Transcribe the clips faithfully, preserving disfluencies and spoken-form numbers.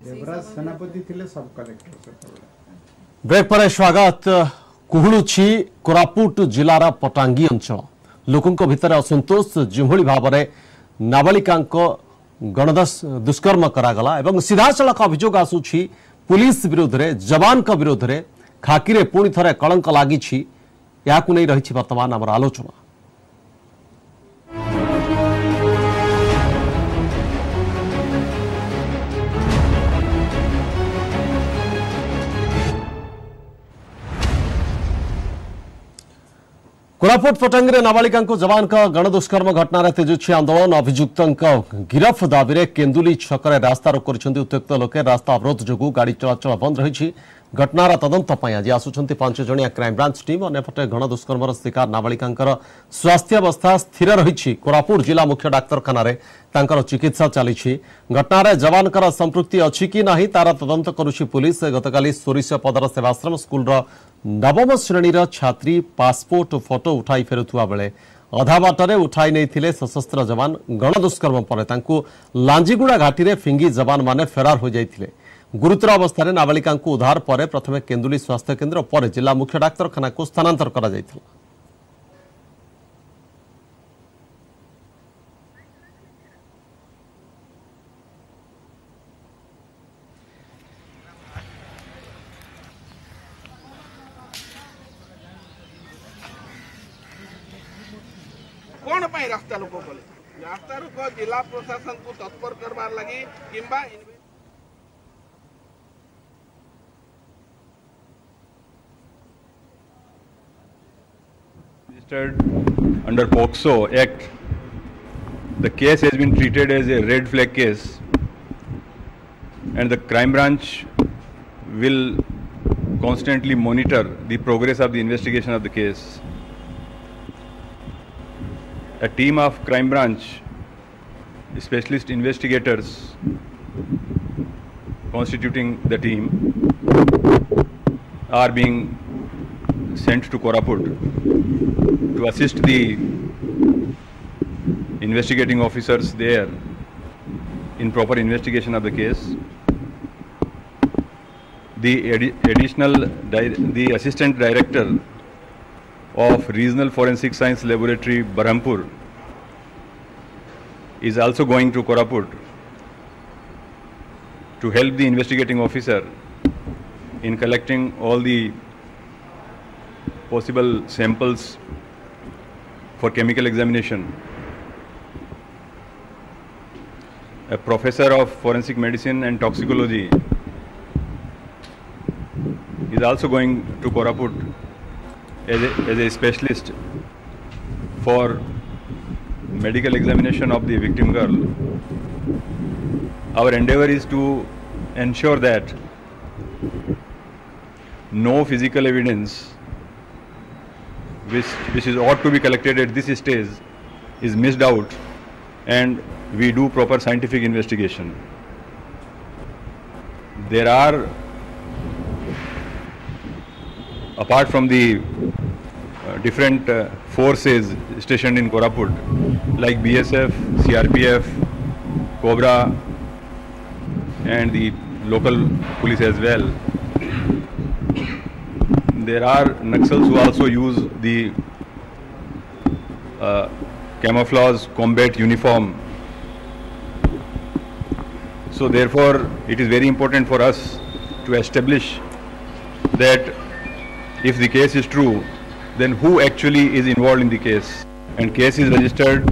देवराज सेनापति थिले सब कलेक्टर। ब्रेक पर स्वागत। कुहुलुछि कोरापुट जिलार पटांगी अंचल लोकों भितर असंतोष जिभली भाव में नाबालिका गणदस दुष्कर्म करागला एवं सीधा सड़क अभियोग आसुछि पुलिस विरोध में जवान का विरोध में खाकी रे पुणी थरे कलंक लागिछि। याकु नै रहिछि वर्तमान आमर आलोचना। कोरापुट पटांगी नाबालिका जवान का गणदुष्कर्म घटना तेजुछि आंदोलन। अभियुक्त गिरफ दाबी में केन्दुली छकरे रास्ता रोक कर उत्त्यक्त लोके। रास्ता अवरोध जो गाड़ी चलाचल बंद रही। घटनार तदंत आज आसुंच पांच जणिया क्राइमब्रांच टीम। अन्यपटे गणदुष्कर्म शिकार नाबालिका स्वास्थ्यावस्था स्थिर रही। कोरापुट जिला मुख्य डाक्तरखाना चिकित्सा चली। घटना जवान संपृक्ति अच्छी कि नहीं तार तदंत करुछि पुलिस। गतकाली सोरिशपदर सेवाश्रम स्कूल नवम श्रेणीर छात्री पासपोर्ट फोटो उठाई फेरुवा बेले अधा बाटर उठाई नहीं सशस्त्र जवान। गणदुष्कर्म पर लांजीगुड़ा घाटी में फिंगी जवान माने फेरार हो जाते। गुरुतर अवस्था नाबालिका उद्धार पर प्रथम केन्दुली स्वास्थ्य केन्द्र पर जिला मुख्य डाक्तरखाना को स्थानांतर करा जायथिला। कौन पाई रास्ता लोक रास्ता रोक जिला प्रशासन को तत्पर करवार लगी किंबा registered under POCSO Act. The case has been treated as a red flag case, and the crime branch will constantly monitor the progress of the investigation of the case. A team of crime branch specialist investigators constituting the team are being sent to Koraput to assist the investigating officers there in proper investigation of the case. The additional the assistant director of Regional Forensic Science Laboratory Berhampur is also going to Koraput to help the investigating officer in collecting all the possible samples for chemical examination. A professor of forensic medicine and toxicology is also going to Koraput as a, as a specialist for medical examination of the victim girl. Our endeavor is to ensure that no physical evidence which, which is ought to be collected at this stage is missed out, and we do proper scientific investigation. There are, apart from the uh, different uh, forces stationed in Koraput like B S F, C R P F, Cobra and the local police as well, there are Naxals who also use the uh, camouflage combat uniform. So therefore it is very important for us to establish that if the case is true, then who actually is involved in the case, and case is registered.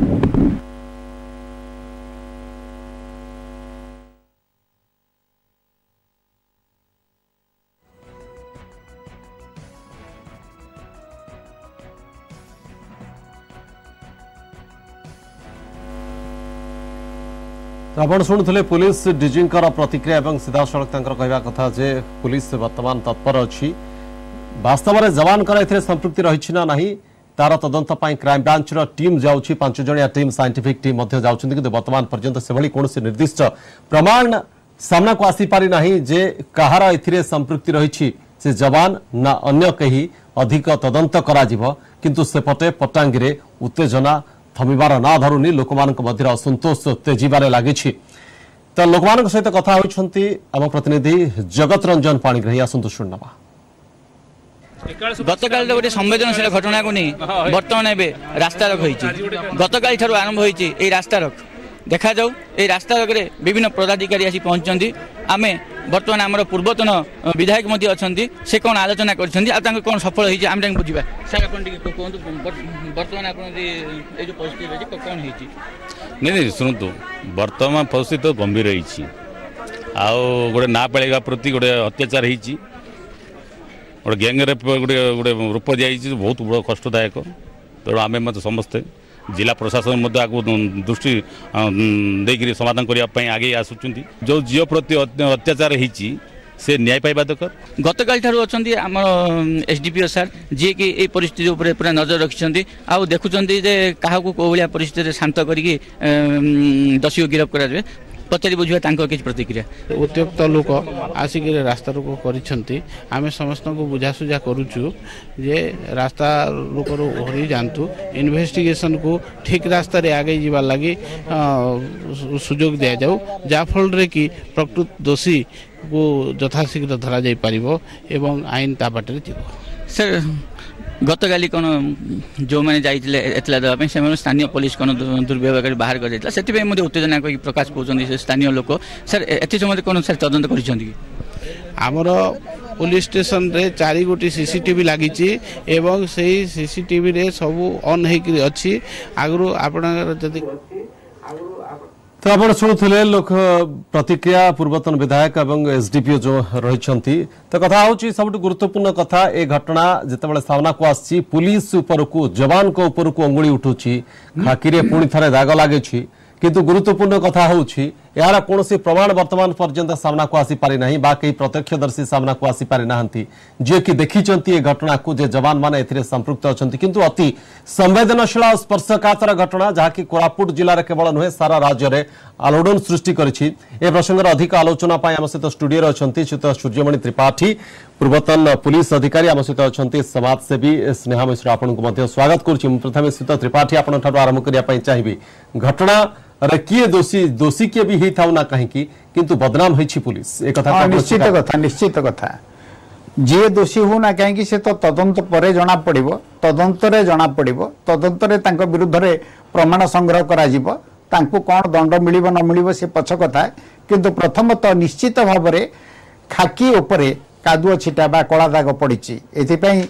आपण शुणुले police DG प्रतिक्रिया एवं सीधा सड़क कहवा कथा जे police वर्तमान तत्पर अच्छी। वास्तव में जवान संपृक्ति रही ना नहीं तार तदंत क्राइम ब्रांच टीम जाऊँगी। पांच जणिया टीम साइंटिफिक टीम जाऊँगी, वर्तमान पर्यंत से कौन निर्दिष्ट प्रमाण सामना को आसीपारी ना जे कहार ए संपृक्ति रही से जवान ना अन्य कहीं अधिक तदंत करा किंतु सेपटे पटांगी उत्तेजना थमिबार ना धरुनी। लोक असंतोष तेजिबार लगी। तो लोक मान सहित कथा होती आम प्रतिनिधि जगत रंजन पाणिग्राही आसतु शुणवा गतकाल गोटे संवेदनशील घटना को नहीं बर्तमान एवं रास्ता रोक गतकाल ठार आरंभ होती रास्ता रोक देखा जाऊ ये रास्ता रोकरे विभिन्न पदाधिकारी आसी पहुंचती आम बर्तमान आम पूर्वतन विधायक अच्छा से कौन आलोचना कर कौन सफल होती आम बुझा सर आप कहतु बर्तमान आप जो परिस्थिति कौन होती नहीं नहीं शुणु बर्तमान परिस्थिति तो गंभीर रही गोटे ना पाड़ा प्रति गोटे अत्याचार होती गोटे गैंग रेप गोटे गोटे रूप दिखाई बहुत बड़ कष्टदायक तेणु आम मत समस्ते जिला प्रशासन दृष्टि देकर समाधान करने आगे आसुँच जो झील प्रति अत्याचार होती से न्याय पाइबा दरकार गतकाल ठार अच्छा आम एसडीपीओ सार जी कि ये परिस्थिति उपर पूरा नजर रखिंट आउ देखुं क्या कौ भाया परिस्थिति शांत करके दोषी को गिरफ्त कर पचारि बुझा किसी प्रतिक्रिया उत्त्यक्त लोक आसिक रास्ता रोक करें समस्त को बुझासुझा करुचु जे रास्ता रोक ओहरी जातु इन्वेस्टिगेशन को ठीक रास्ता रे आगे जीवार लगी सुजोग दि जाऊ जहाँफल कि प्रकृत दोषी को यथाशीघ्र धरा जाई पारिबो एवं आईन ता बाटे जीव सर गतकाली कौन जो मैंने जाइए एतला देवाई से स्थानीय पुलिस कौन दुर्व्यवहार बाहर कर से उत्तेजना कही प्रकाश पाँच स्थानीय लोक सर एत समय कौन सर तदंत कर आमर पुलिस स्टेशन रे चारि गोटी सीसीटीवी लगी एवं से सीसीटीवी रे सब ऑन होकर अच्छी आगु आप तो आप शुणुले लोक प्रतिक्रिया पूर्वतन विधायक एवं एसडीपीओ जो रही तो कथा हूँ सब गुरुत्वपूर्ण कथा ए घटना जिते सामना को आसी पुलिस उपरकू जवान को उपरकू अंगुली उठुची खाकी पुणी थे दाग लगे किंतु गुरुत्वपूर्ण कथा हूँ यार कौन प्रमाण वर्तमान पर्यंत सामना को आसी पारि नहीं बा कई प्रत्यक्षदर्शी सामना को आसी पारि नाहंती जे कि देखी ये घटना को जे जवान माने एथिरे संपृक्त अछंती किंतु अति संवेदनशील और स्पर्शकातर घटना जहाँकि कोरापुट जिले में केवल नुहे सारा राज्य में आलोड़न सृष्टि करिछि ए प्रसंगर अधिक आलोचना पाई आम सहित स्टूडियो अछंती श्रीयुत सूर्यमणि त्रिपाठी पूर्वतन पुलिस अधिकारी आम सहित अछंती समाजसेवी स्नेहा मिश्र आपन को मध्य स्वागत करुछि प्रथम श्रीयुत त्रिपाठी आपन ठारो आरंभ करिया पई चाहिबी घटना रे किए दोषी दोषी किए भी ही थाउ ना कहीं किंतु बदनाम होइछि पुलिस एक कथा निश्चित कथा निश्चित कथा जी दोषी हो ना कहीं से तो तदंत पर जना पड़िबो तदंत रे जना पड़िबो तदंत रे तांको विरुद्ध रे प्रमाण संग्रह करा जिवो तांको कोन दंड मिलिबो न मिलिबो से पछ कथा किंतु प्रथमतः निश्चित भाव रे खाकी उपरे कादुओ छिटा बा कला दाग पड़िछि एथिपई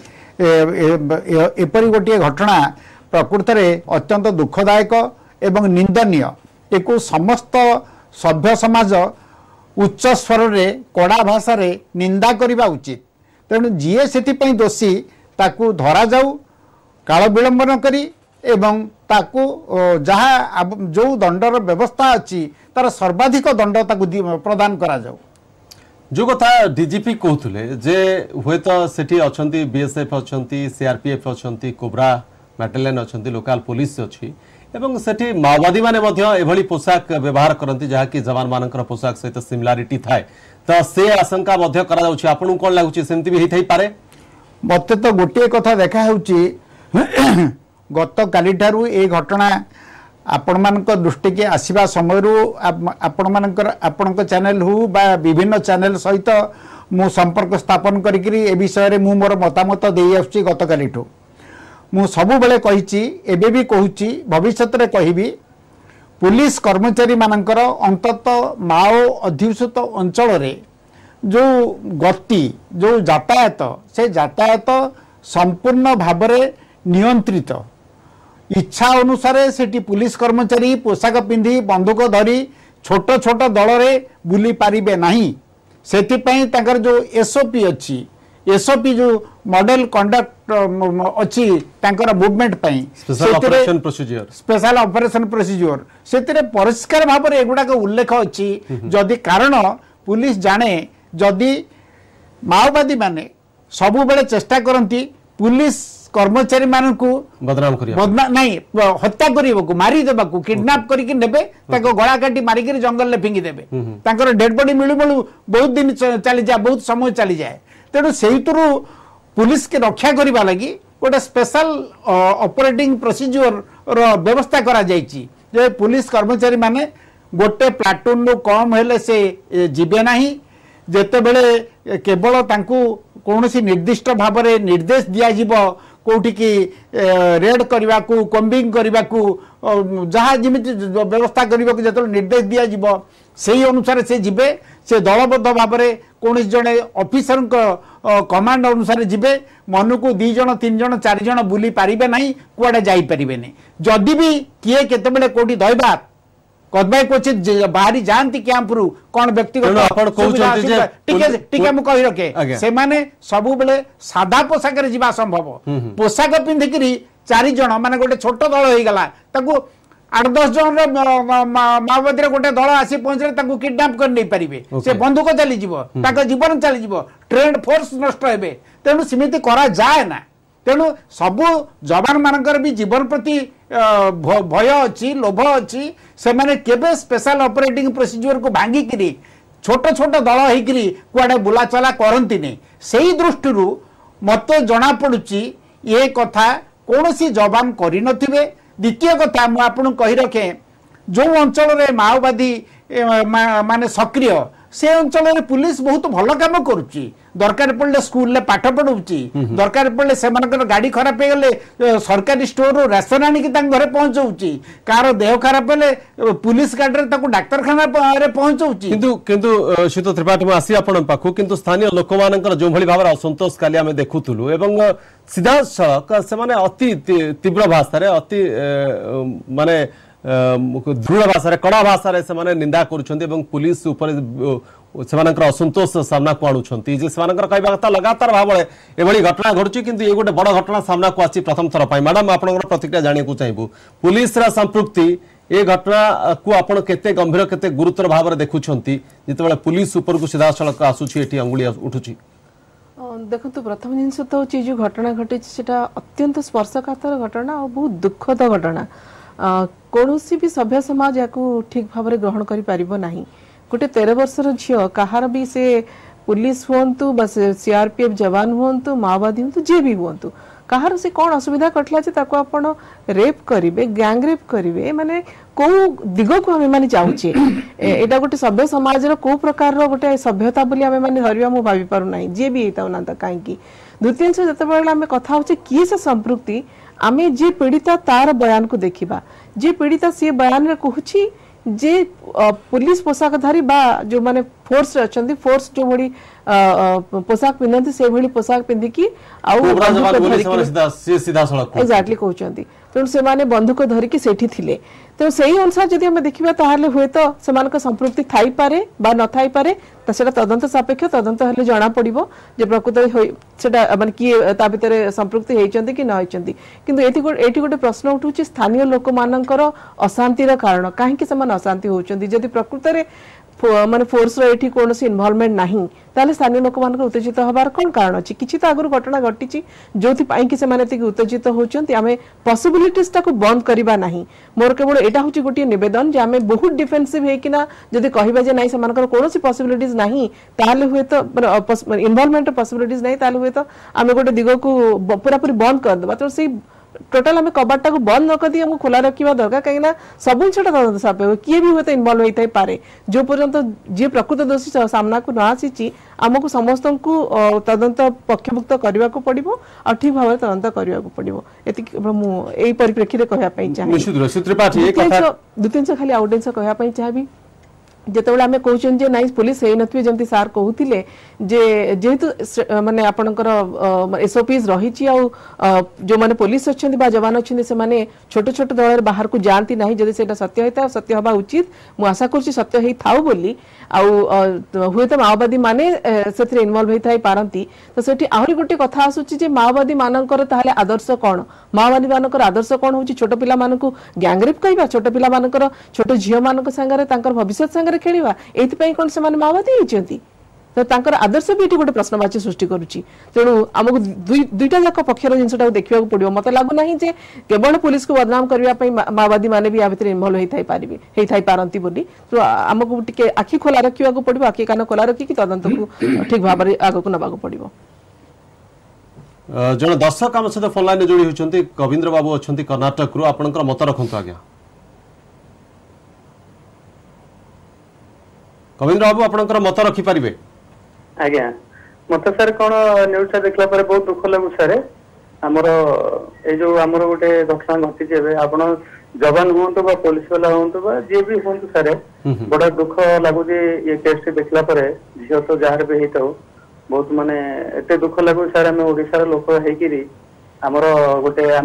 एपरि गोटे घटना प्रकृत रे अत्यंत दुखदायक एवं निंदनीय एको समस्त सभ्य समाज उच्च स्वर रे कड़ा भाषा रे निंदा करिबा उचित तेणु जीए से दोषी ताकू धरा जाऊ काल विलंब न करी एवं ताकू जहाँ जो दंडर व्यवस्था अच्छी तार सर्वाधिक दंड ताकू प्रदान करा जाऊ जो कथा डीजीपी कहते जे हुए तो सेठी अछंती बीएसएफ अछंती सीआरपीएफ अछंती कोब्रा बैटालियन अछंती लोकल पुलिस अच्छी एवं सेठी माओवादी माने मध्य एभली पोशाक व्यवहार करती जहाँकि जवान मानकर पोशाक सहित सिमिलारिटी थाए तो से आशंका मध्य करा जाउछि आपन कोन लागुछि सेमति भी हेथै पारे मते तो गोटे कथा देखा होउछि गत काली ठारू ए घटना आपण मानक दृष्टि के आसीबा समय आपण मानकर आपण चैनल हो बा विभिन्न चैनल सहित मु संपर्क स्थापन करिकरी ए विषय रे मु मोर मतामत देई आछी गत काली ठो मु सबु बेले कहिछि एबे भी कहूछि भविष्य रे कहिबी पुलिस कर्मचारी मानकर अंतत माओ अध्युषित अंचल रे जो गति जो यातायात से यातायात संपूर्ण भाव में नियंत्रित इच्छा अनुसार सेठी पुलिस कर्मचारी पोशाक पिंधि बंदूक धरी छोट छोट दल रे बुली पारिबे नहीं सेथिपई ताकर जो एसओपी अच्छी एसओपी जो मॉडल कंडक्ट अच्छी तांकर मूवमेंट पई special operation procedure special operation procedure सेतिरे परिष्कार भाव में एगुडा को उल्लेख अच्छी जदि कारण पुलिस जाने जदि माओवादी माने सबु बेले चेष्टा करती पुलिस कर्मचारी मान को बदनाम करिया नहीं हत्या करने मारी देबा को किडनैप करके नेबे ताको गला काटी मारी के जंगल ले फिंगी देबे तांकर डेड बॉडी मिलु मिलु बहुत दिन चली जाए बहुत समय चली जाए तेणु से पुलिस के रक्षा करने लगी गोटे स्पेशल ऑपरेटिंग प्रोसीजर रो व्यवस्था करा जायछि जे पुलिस कर्मचारी माने गोटे प्लाटून रू कम हेले से जीवे नाही जेतेबेले केवल तांकू कौनसी निर्दिष्ट भाव में निर्देश दिया कौटी की रेड करने को कम्बिंग करने को जहाँ जमी व्यवस्था करने को जो निर्देश दिया से अनुसार से जीवे से दलबद्ध भाव में कौन जड़े ऑफिसर कमांड अनुसार जीवे मन को दी जन तीन जन चार जन बुली पारे ना कुआडे जापरे नहीं जदि भी किए केतबेले कोठी दइबा कदबाई क्वचित बाहरी जाती कैंप रु कौन व्यक्तिगत कही रखे से माने सबु बेले सादा पोशाक जीवा संभव पोशाक पिंधिकी चार जन माने गोटे छोट दल हो गला ताकू आठ दस जन माओवादी गोटे दल आसी पहुंचले किडनाप कर नहीं पारे से बंदूक चली जीवन चली ट्रेंड फोर्स नष्ट हे तेणु सेमती करा जाए ना तेणु सबु जवान मानकर भी जीवन प्रति भय अच्छी लोभ अच्छी से माने केबे स्पेशल ऑपरेटिंग प्रोसीजर को भांगिकी छोट छोट दल होकरी कुआडे बुला चला करती नहीं से ही दृष्टि मत जना पड़ुची ये कथा कौन सी जवान करि नथिबे। द्वितीय कथा मु आपन कहि रखे जो अंचल रे माओवादी माने सक्रिय से अंचल रे पुलिस बहुत भल काम करुच्ची दरकार पड़े स्कूल पाठ पढ़ाऊँगी दरकार पड़े से गाड़ी खराब हो गले सरकारी स्टोर राशन आनिक घरे पहुँचाऊँगी कार देह खराब हेले पुलिस गाड़ी डाक्तरखाना पहुँचाऊँगी किंतु किंतु शीत त्रिपाठी में आसी आपण पाखु किंतु स्थानीय लोक मानकर जो भली भाव असंतोष काली आमे देखुथुलु एवं सीधा सड़क से माने अति तीव्र भाषा अति माने दृढ़ भाषा कड़ा भाषा से माने निंदा करुछंती एवं पुलिस ऊपर सेमानकर असंतोष सामना को आणुछंती जे सेमानकर कहबा कथा लगातार भाव एभली घटना घटुची किंतु ये गोटे बड़ घटना सामना को आसी प्रथम थर पाई मैडम आपनकर प्रतिक्रिया जानिया को चाहिबू पुलिस रा संपृक्ति ए घटना को आपण केते गंभीर केते गुरुतर भाव रे देखुछंती जेतेबेले पुलिस ऊपर को सीधा सड़क आसुची एठी अंगुली उठुची देखो प्रथम जिनस तो हूँ जो घटना घटी सेटा अत्यंत स्पर्शकातर घटना और बहुत दुखद घटना कौन भी सभ्य समाज या ठीक भाव में ग्रहण कर गोटे तेरह वर्षर झील कहार भी से पुलिस हूँ बस सीआरपीएफ जवान हूँ माओवादी हूँ जे भी हूँ कहार से कौन असुविधा घटला आपण रेप करेंगे गैंग रेप करेंगे माने कौ दिग को आम मैंने जाऊे एटा गोटे सभ्य समाज कौ प्रकार गोटे सभ्यता बोली आम मैंने धरवा मुझे भावी पार ना जी भी होता ना तो कहीं द्वितीय जिते आम कथा हो किए से संपृक्ति आम जी पीड़िता तार बयान को देखा जी पीड़िता सी बयान रे कहूँ जे पुलिस पोशाकधारी बा जो माने फोर्स अच्छा फोर्स जो भली पोशाक पिंधती से भली पोशाक पिंधिकी एक्जाक्टली कहते तेणु से माने बंधुक धरिकी सेठी थिले तेणु सही अनुसार जदि आम देखा ताहले हुए तो सेमानक संपृक्ति थाई पारे बा न थाई पारे सेटा तदंत सापेक्ष तदंत हेले जणा पड़िबो जे प्रकृत सेटा माने किए ता भितर संपृक्ति हेइचंती कि न हेइचंती किंतु एथि एथि गोटे प्रश्न उठुची स्थानीय लोक मानकर अशांतिर कारण काहेकि समान अशांति होउचंती जदि प्रकृत रे माने फोर्स रो एठी कोनोसी इन्वॉल्वमेंट नाही ताले स्थानीय लोक मान उत्तेजित हबार कोन कारण अछि किछि त आगु घटना घटिछि जोथि पाई कि से माने तिक उत्तेजित होचंती आमे पॉसिबिलिटीज ताको बंद करिबा नाही मोर केवल एटा होछि गोटी निवेदन जे आमे बहुत डिफेंसिव हे किना जदि कहिबा जे नाही से मानकर कोनोसी पॉसिबिलिटीज नाही ताले हुए तो इन्वॉल्वमेंट पॉसिबिलिटीज नाही ताले हुए तो आमे गोटे दिगो को पूरा पूरी बंद कर देबा तो से टोटाल आम कबाटा को बंद न कर हमको खोला रखा दरकार कहीं सब जिनटा तदंत सापेक्ष किए भी हुए तो इनवल्व होता पारे जो पर्यंत जी प्रकृत दोषी सामना को न आसी आमको समस्त को तदंत पक्षभुक्त करने को पड़ो और ठीक भाव तदंत करने को पड़ो ये परिप्रेक्षी में कहवाई चाहिए द्वितीय खाली आउ जिन कहवाई चाहिए जितेबाला आम कहते नाई पुलिस हो नथिबे जमती सार कहते जेहेतु माने आपणकर एसओपीज रही जो माने पुलिस अच्छा जवान अच्छा से माने छोट छोट दल बाहर को जाती ना जदि से सत्य होता सत्य हवा उचित मुझे आशा करुँच सत्य हो था बोली हुए तो माओवादी माने से इनवल्व होता पारती तो सेठी आहरी गोटे कथा आसूची माओवादी मानकर ताहले आदर्श कौन माओवादी मानकर आदर्श कौन हो छोट पिला मानकु गैंगरेप कहवा छोट पिला मानकर छोट झील मान सागर भविष्य सागर खेलिबा एथि कौन से माओवादी होती तो तांकर आदर्श भी ये गोटे प्रश्नवाची सृष्टि करुच्ची तेणु आमको दुईटा जाक पक्षर जिनटा देखा पड़ो मत लगुना जे केवल पुलिस को बदनाम करने माओवादी मैंने भी या भर इनवल्व होता पारती बोली तो आमको टे आखि खोला रखा पड़ो आखि कान खोला रखिकी तदंत को ठीक भाव में आगक नवाक पड़ो जन दर्शक आम सहित फोन लाइन जोड़ी होती कविंद्र बाबू अच्छा कर्णाटक रू आपंकर मत रखु आज्ञा कविंद्र बाबू आपनकर मत रखि परिबे आज्ञा मत सर कौन न्यूज देखला पर बहुत दुख लगु सर आमर ए जो आमर गोटे घटना घटी आप जवान हूँ बा पुलिस वाला हूँ जी भी हूँ सर बड़ा दुख लगुच ये केस देखला पर झील तो जार भी होता बहुत माने एते दुख लगु सर आम ओडिशार लोक होकर आमर गोटे आम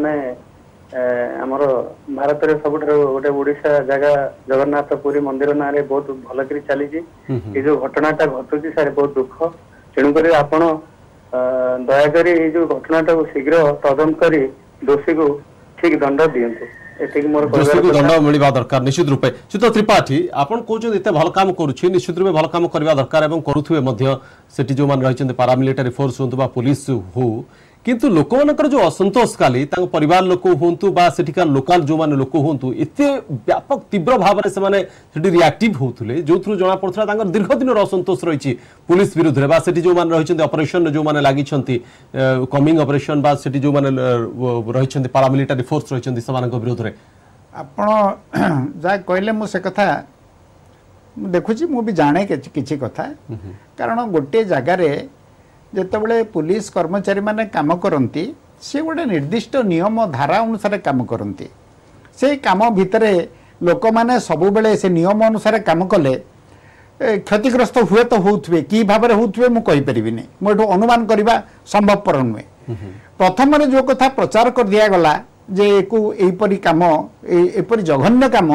आमर भारत में सब गोटे ओडिशा जगह जगन्नाथ पुरी मंदिर ना बहुत भल कर चली ये जो घटनाटा घटुची सर बहुत दुख तेणुक आपण दयाकोरी ये जो घटनाटा शीघ्र तदंत कर दोषी को ठीक दंड दिंतु मोर दोषी को दंड मिलवा दरकार निश्चित रूपे चित्त त्रिपाठी आपण कहते एत भल काम करुच्छी निश्चित रूपे भल काम करवा दरकार एवं करुवे सेठी जो मान रही पारामिलिटारी फोर्स हूँ पुलिस हो किंतु लोक मानकर जो असंतोष काली परिवार लोक हूँ बा सेठिकार लोकाल जो माने लोक हूँ एत व्यापक तीव्र भाव में से रिएक्टिव होते जो थ्रु जना पड़ा दीर्घ दिन असंतोष रही पुलिस विरुद्ध में से जो मैंने रही ऑपरेशन जो मैंने लगी कमिंग ऑपरेशन बा से जो मैंने रही पारामिलिटारी फोर्स रही से विरोध में आपण जहाँ कहले मुझे कथा देखुची मु भी जाने किसी कथा कारण गोटे जगार जितेबाला पुलिस कर्मचारी माने काम करती से गोटे निर्दिष्ट नियम धारा अनुसार काम करती से काम भितर लोक मैंने सबु बेले से नियम अनुसार काम कले क्षतिग्रस्त हुए तो होउथबे कि भाबरे होउथबे मु कहि परिबिनी मु एठो अनुमान करबा संभवपर नुहे प्रथम जो कथा प्रचार कर दिया गला जे को एपरी काम एपरी जघन्य काम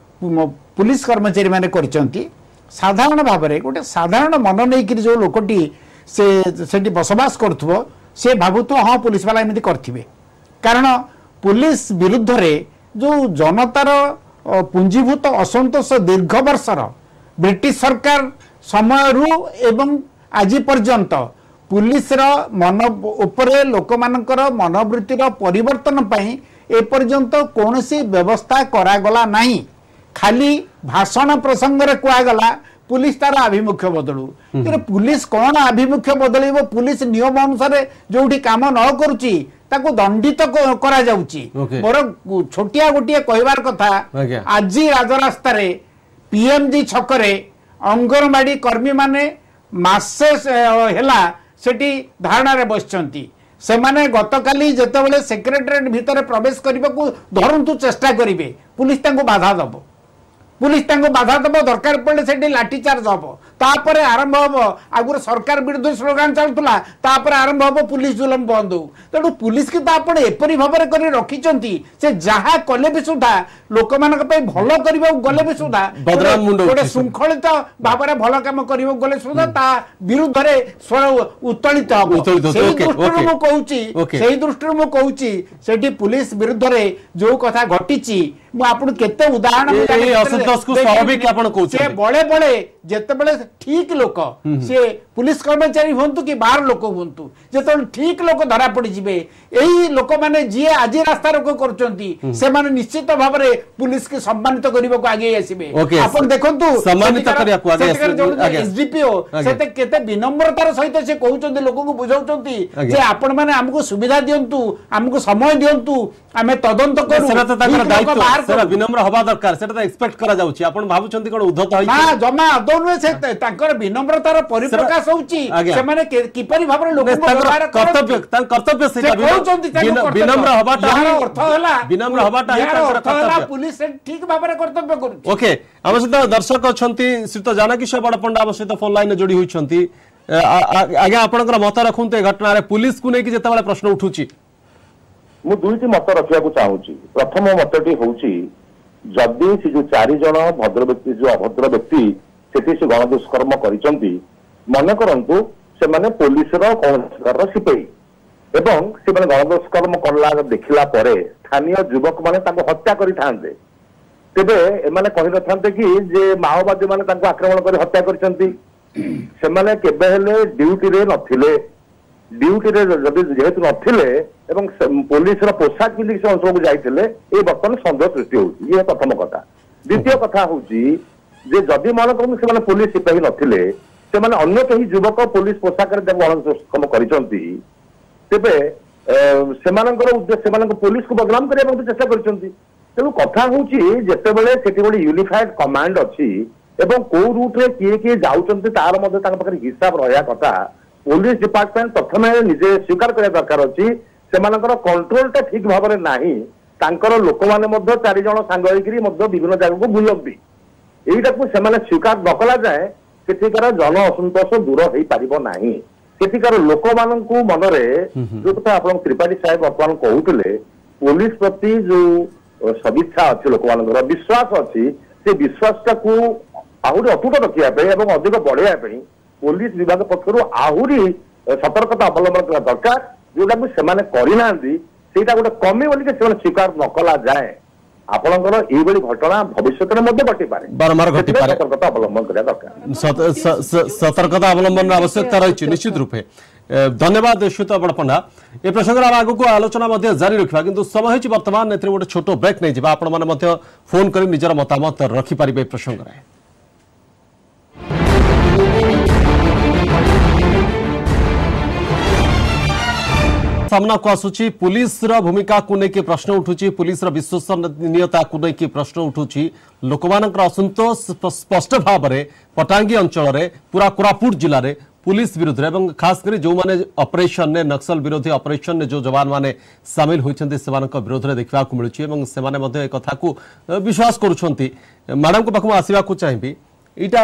पुलिस कर्मचारी माने करचंती साधारण भाबरे गोटे साधारण मन नै कि जो लोकटी से सेठी बसवास करथबो से भाबुतो हाँ पुलिस वाला एमती करथिबे कारण पुलिस विरुद्ध रे जो जनतार पुंजीभूत असंतोष दीर्घ वर्षर ब्रिटिश सरकार समय एवं आज पर्यंत पुलिस मन उपरे लोक मानकर मनोवृत्तिर परिवर्तन पई ए पर्यंत कौनसी व्यवस्था करागला नहीं खाली भाषण प्रसंग रे कुआगला पुलिस तार आभिमुख्य बदलू पुलिस कौन आभिमुख्य बदल पुलिस नियम अनुसार जो काम न करुच्ची ताको दंडित करा जाउची मोर छोटिया गोटे कहबार कथा आज राजरास्ता रे पीएमजी छकरे अंगनवाड़ी कर्मी माने मासे हेला सेठी धारणा रे बसचंती से माने गतकाली जेतेबेले सेक्रेटरीट भितर प्रवेश करने को धरंतु चेष्टा करिवे पुलिस तांको बाधा दबो पुलिस तांको बाधा दबो दरकार पड़े से लाठीचार्ज हम तापर आरंभ हम आगुर सरकार विरुद्ध स्लोगान चलुला तापर आरंभ हम पुलिस जुलम बंद हो तेणु पुलिस की तो एपरी भाव में रखिंट से जहाँ कले भी सुधा लोक मान भल करने गले भी सुधा गोटे श्रृंखलित भाव में भल कम कर गले सुधा ता विरुद्ध में स्वर उत्तोलित हम से दृष्टि मुझे से दृष्टि मुझे से पुलिस विरुद्ध में जो कथा घटी मुझे उदाहरण बड़े बड़े जितेबले ठीक लोक सी पुलिस कर्मचारी हूँ कि बाहर लोक हूँ जो ठीक लोक धरा पड़ जाए यही लोक मैंने जी आज रास्ता रोक कर निश्चित भाव में पुलिस की सम्मानित करने को आगे आसवे आप देखो एसडीपीओ से विनम्रतार सहित से कहते लोक को बुझाऊँ आपण मैंने आमको सुविधा दिंतु आमको समय दिंतु आम तदंत करूँ विनम्र हवा दरकार एक्सपेक्ट करा जाउची आपण भाबुचंती कोन उद्धत होई हां जमा आदौ नुहे से तांकर विनम्रतार परिप्रकाश होउची से माने किपरि भाबरे लोक व्यवहार कर्तव्य तां कर्तव्य से विनम्र हवाटा अर्थ होला विनम्र हवाटा कर्तव्य पुलिस ठीक भाबरे कर्तव्य करू ओके हम सहित दर्शक अछंती श्रीत जानकी बड़पंडा हम सहित फोन लाइन जोड़ी होइछंती आगे आपनकर मत रखुंते घटना रे पुलिस को नै कि जेतबेला प्रश्न उठुची मु दुईटी मत रखिया को चाहूची प्रथम मतटी होउची जदि से जो चार जन भद्र व्यक्ति जो अभद्र व्यक्ति से गण दुष्कर्म करिसंती मन करंतु से माने पुलिस रो कौन प्रकार सिपाही एवं से माने गण दुष्कर्म करला देखिला परे स्थानीय युवक माने ताको हत्या करि थांते तेबे एमाने कहि नथांते कि जे माओवादी माने ताको आक्रमण करि हत्या करिसंती से माने केबे हेले ड्यूटी रे नथिले ड्यूटी रे जदि जेहेतु नथिले एवं पुलिस पोशाक पिंधिक से अंचल को जाइए ये बर्तमान सन्देह सृष्टि होती ये प्रथम कथा द्वितीय कथा हूँ जे जदि मन कर से पुलिस सिपाही नथिले से माने अन्य कहीं युवक पुलिस पोशाक गणदुष्कर्म करिसंती तेबे सेमानकर उद्देश्य पुलिस को बदनाम करने चेष्टा करिसंती तेणु कथा हूँ जितेबाला से गोटे यूनिफाइड कमांड अच्छी ଏବଂ କୋଉ ରୁଟ୍ରେ କିଏ କିଏ ଯାଉଛନ୍ତି ତାର ମଧ୍ୟ ତାଙ୍କ ପାଖରେ ହିସାବ ରହିବା କଥା। ପୋଲିସ ଡିପାର୍ଟମେଣ୍ଟ ପ୍ରଥମେ ନିଜେ ସ୍ୱୀକାର କରିବା ଦରକାର ଅଛି ସେମାନଙ୍କର କଣ୍ଟ୍ରୋଲଟା ଠିକ ଭାବରେ ନାହିଁ। ତାଙ୍କର ଲୋକମାନେ ମଧ୍ୟ ଚାରି ଜଣ ସାଙ୍ଗ ହେଇକିରି ମଧ୍ୟ ବିଭିନ୍ନ ଜାଗାକୁ ବୁଲନ୍ତି। ଏଇଟାକୁ ସେମାନେ ସ୍ୱୀକାର ନ କଲା ଯାଏ ସେଠିକାର ଜନ ଅସନ୍ତୋଷ ଦୂର ହେଇପାରିବ ନାହିଁ। ସେଠିକାର ଲୋକମାନଙ୍କୁ ମନରେ ଯୋଉ କଥା ଆପଣ ତ୍ରିପାଠୀ ସାହେବ ବର୍ତ୍ତମାନ କହୁଥିଲେ ପୋଲିସ ପ୍ରତି ଯୋଉ ସଦିଚ୍ଛା ଅଛି ଲୋକମାନଙ୍କର ବିଶ୍ୱାସ ଅଛି ସେ ବିଶ୍ୱାସଟାକୁ ଆହୁରି ଅତୁଟ ରଖିବା ପାଇଁ ଏବଂ ଅଧିକ ବଢେଇବା ପାଇଁ ପୋଲିସ ବିଭାଗ ପକ୍ଷରୁ ଆହୁରି ସତର୍କତା ଅବଲମ୍ବନ କରିବା ଦରକାର। ଯୋଉଟାକୁ ସେମାନେ କରିନାହାନ୍ତି ସେଇଟା ଗୋଟେ କମି ବୋଲିକି ସେମାନେ ସ୍ୱୀକାର ନ କଲା ଯାଏ ଆପଣଙ୍କର ଏଇଭଳି ଘଟଣା ଭବିଷ୍ୟତରେ ମଧ୍ୟ ଘଟିପାରେ ବାରମ୍ବାର ଘଟିପାରେ ସତର୍କତା ଅବଲମ୍ବନ କରିବା ଦରକାର। ସତର୍କତା ଅବଲମ୍ବନ ଆବଶ୍ୟକତା ରହିଛି ନିଶ୍ଚିତ ରୂପେ। धन्यवाद श्वेत बड़ पंडा ए प्रसंग आग को आलोचना जारी रखा किंतु समय होछि वर्तमान एथरे गोटे छोट ब्रेक नहीं जा आपण माने मध्य फोन कर निजर मतामत रखि पारिबे प्रसंग रे। सामना को आसुची पुलिस रा भूमिका को लेके प्रश्न उठुची पुलिस रा विश्वसनीयता को लेके प्रश्न उठुची लोकमानकर असंतोष स्पष्ट भाव में पटांगी अंचल रे पूरा कोरापुट जिले में पुलिस विरुद्ध एवं खास कर जो माने ऑपरेशन ने नक्सल विरोधी ऑपरेशन ने जो जवान माने शामिल होइछन्ति सेमानक विरोध रे देखबा को मिलुची एवं सेमाने मध्ये ए कथा को विश्वास करूछन्ति। मैडम को पाखु आसीबा को चाहिबी इटा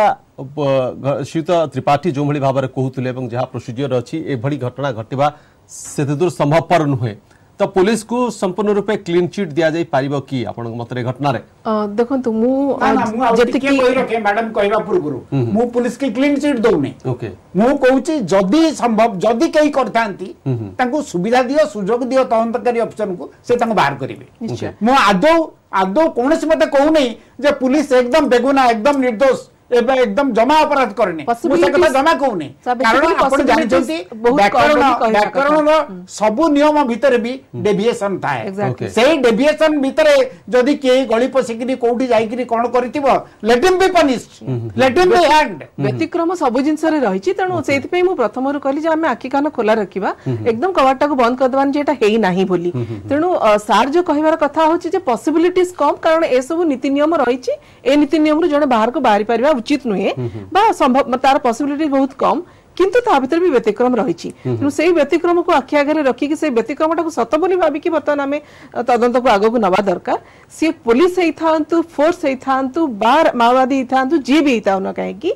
श्रीयुत त्रिपाठी जो भली भाव में कहूले एवं जहाँ प्रोसीजर अच्छी एभली घटना घटवा से दूर संभवपर नुहे तो पुलिस को संपूर्ण रूपे क्लीन चिट दिया जाई पारिबो कि आपण मत रे घटना रे देखंतु मु जति कि रखे मैडम कहबा पूर्व मु पुलिस की क्लीन चिट दउनी ओके मु कहूची जदी संभव जदी कई करथांती तांको सुविधा दियो सुजोग दियो तदंतकारी ऑफिसर को से तांको बाहर करिवे मु आदो आदो कोनसे मते कहू नै जे पुलिस एकदम बेगुना एकदम निर्दोष एबे एकदम जमा अपराध करने मुझे जमा कहूनी कारण आपण जानछंती व्याकरण व्याकरण सबु नियम भितर भी डेविएशन थाए सेही डेविएशन भितर जदी के गली पसिकरी कोठी जाईकरी कोन करथिबो let him be punished let him be hanged व्यतिक्रम सबु जिंस रे रहिछि तणो सेति पई मु प्रथम रु कहली जे हम आखि कान खोला रखिबा एकदम कवाटा को बंद कर दबान जेटा हेई नाही बोली तणो सार जो कहिवार कथा होछि जे पॉसिबिलिटीज कम कारण ए सब नीति नियम रहिछि ए नीति नियम रु जने बाहर को बाहरी परिबा उचित नुहे बा संभव तार पॉसिबिलिटी बहुत कम किंतु ता भीतर भी व्यतिक्रम रही से व्यतिक्रम को आखि आगे रखिक से व्यतिक्रम टाक सत बोली भाविक बर्तमान आम तदंत को आगक नवा दरकार सी पुलिस होता फोर्स होता बार माओवादी होता जी भी होता न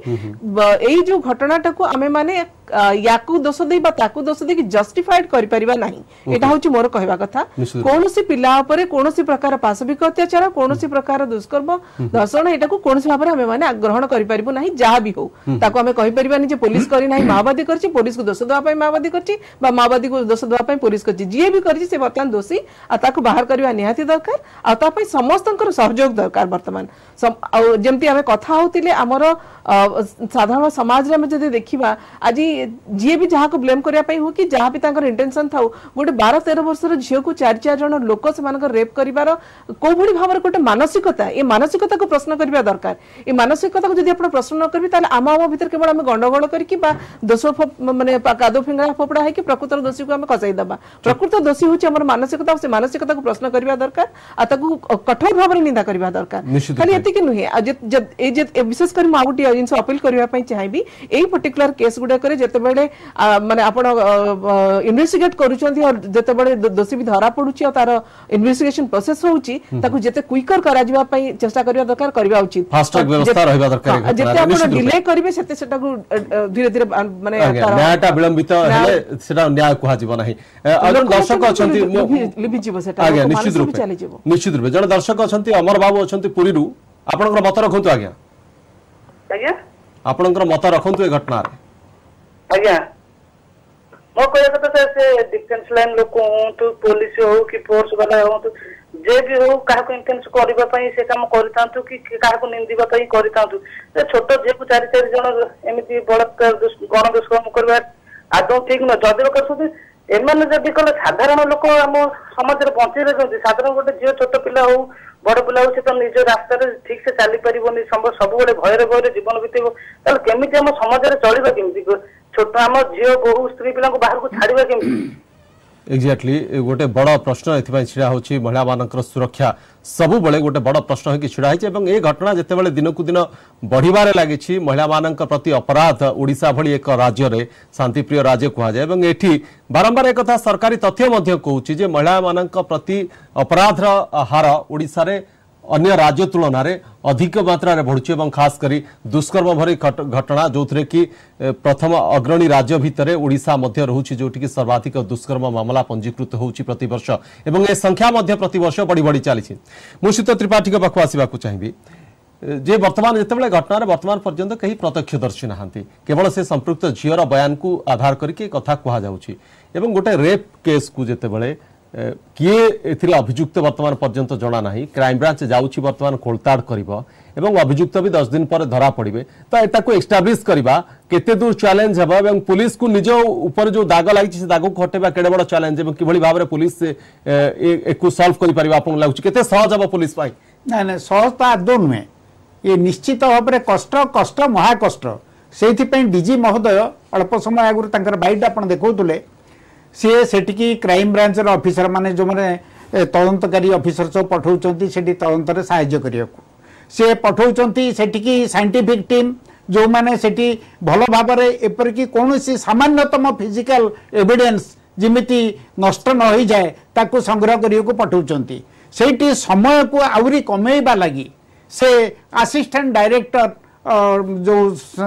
कहीं जो घटनाटा को आम मैंने याकू दोष दे ताकू दोष दे जस्टिफाइड करि परिबा नाही एटा होची मोर कहबा कथा कोनोसी पिला उपरे कोनोसी प्रकार पाशविक अत्याचार कोनोसी प्रकार दुष्कर्म दर्शन एटा को कोनोसी भाबरे हमें माने ग्रहण करि परिबो नाही जहा भी हो ताको हमें कहि परिबानी जे पुलिस करि नाही माओवादी करछि पुलिस को दोष देबा पई माओवादी करछि बा माओवादी को दोष देबा पई पुलिस करछि जे भी करछि से वर्तमान दोषी आ ताको बाहर करबा निहाती दरकार आ ता पई समस्तंकर सहयोग दरकार वर्तमान जेमती हमें कथा होतिले हमर साधारण समाज रे हम जदि देखिबा आज जी भी जहाँ को ब्लेम करने हो कि जहाँ भी तांकर इंटेंशन था गोटे बारह तेरह वर्षर झील को चार चार जन लोक से रेप कर कौभली भाव में गोटे मानसिकता ये मानसिकता को प्रश्न करने दरकार ये मानसिकता को जब आप प्रश्न न करेंगे आम आम भर केवल आम गंडगोल करके दोष मानने कादो फिंगा फोपड़ा है कि प्रकृत दोषी को आम कसईदेवा प्रकृत दोषी हूँ आम मानसिकता से मानसिकता को प्रश्न करने दरकार कठोर भाव में निंदा करने दरकार खाली ये नुहे विशेषकर मुझे गोटे जिन अपील करने चाहिए यही पर्टिकुलर केस गुड़ाक बेले माने आपण इन्वेस्टिगेट करूछंती और जते बेले दोषी भी धरा पडुची और तार इन्वेस्टिगेशन प्रोसेस होउची ताकू जते क्विकर करा जिबा पई चेष्टा करबा दरकार करबा उचित फास्ट ट्रैक व्यवस्था रहबा दरकार जते आपण डिले करबे सेते सेटा को धीरे धीरे माने न्यायटा विलंबित हेले सेटा न्याय कुहा जिवो नाही अगर दर्शक अछंती लिबि जिवो सेटा आगे निश्चित रूपे निश्चित रूपे जण दर्शक अछंती अमर बाबू अछंती पुरी रु आपनकर मत रखंतु आज्ञा आज्ञा आपनकर मत रखंतु ए घटना रे आज्ञा मो कहया कथा से डिफेंस लाइन लोक हो तो पुलिस हो कि फोर्स वाला हो तो जे भी हो काहा को इंटेंस करबा पई से काम करतांतु कि काहा को निंदिबा पई करतांतु से छोट जे को चारि चारि जण एमिति बलात्कार गण दुष्कर्म करबा आदौ ठीक न जदि कसुदी एमाने जदि कले साधारण लोक हम समाज रे बंची रहନ୍ତି साधारण गोटे जे छोट पिला हो बड़ पिला हो से तो निज रास्ता रे ठीक से चली परिबोनी सब सब बेले भय रे भय रे जीवन बितेबो त केमिति हम समाज रे चलिबा केमिति छोट आम झील बहु स्त्री पिला बाहर को छाड़ा केमी एक्जाक्टली गोटे बड़ प्रश्न एथि छिड़ा होची महिला मानकर सुरक्षा सबु बेले गोटे बड़ प्रश्न होकि छिड़ा है एवं ए घटना जिते बड़े दिन को दिन बढ़िबारे लागिछि महिला मानक प्रति अपराध ओडिशा भली एक राज्य रे शांतिप्रिय राज्य कहा जाए एवं एठी बारंबार एक कथा सरकारी तथ्य मध्य कहूछि जे महिला मानक प्रति अपराध हार ओडिशा रे अन्य राज्य तुलन में अधिक मात्रा बढ़ुची खास करी दुष्कर्म भरी घटना जो थे कि प्रथम अग्रणी राज्य भितर ओडिशा मध्य रहुची जो कि सर्वाधिक दुष्कर्म मामला पंजीकृत होउची प्रति वर्ष एवं ए संख्या मध्य प्रति वर्ष बढ़ी बढ़ी चली मुशीत त्रिपाठी के पाखु आसवाक चाहिए जे वर्तमान जिते घटना वर्तमान पर्यंत कहीं प्रत्यक्षदर्शी नहांती केवल से संपृक्त झीर बयान को आधार करके कथा कहा जाउची एवं गोटे रेप केस को जिते किए एथिरे अभियुक्त वर्तमान पर्यंत जना नहीं क्राइमब्रांच जाउछि वर्तमान खोलताड़ करिवो एवं अभियुक्त भी दस दिन पर धरा पड़िबे तो एटा को एस्टाब्लिश करबा केते दूर चैलेंज हेबा एवं पुलिस को निज ऊपर जो दाग लागिछि से दाग को हटेबा केडे बड़ चैलेंज एवं किभली भाव रे पुलिस एको सॉल्व करि परिबा आपन लागुछि केते सहज हेबा पुलिस पाई ना ना सहज तो आदौ नुहे ये निश्चित भाव में कष्ट कष्ट महाकष्ट से डीजी महोदय अल्प समय आगुरी तांकर बाइट आपन देखौतुले सी सेटिकी क्राइम ब्रांच ऑफिसर माने जो माने तदंतकारी ऑफिसर सब पठाउछंती सेठी तदंतर सहाय्य करियाकू से पठाउछंती सेटिकी साइंटिफिक टीम जो माने सेठी भलो भाबरे एपर की कोनोसी सामान्यतम फिजिकल एविडेंस जिमिति नष्ट न होई जाए ताकू संग्रह करियाकू पठाउछंती सेठी समय को आउरी कमेइबा लागि से असिस्टेंट डायरेक्टर जो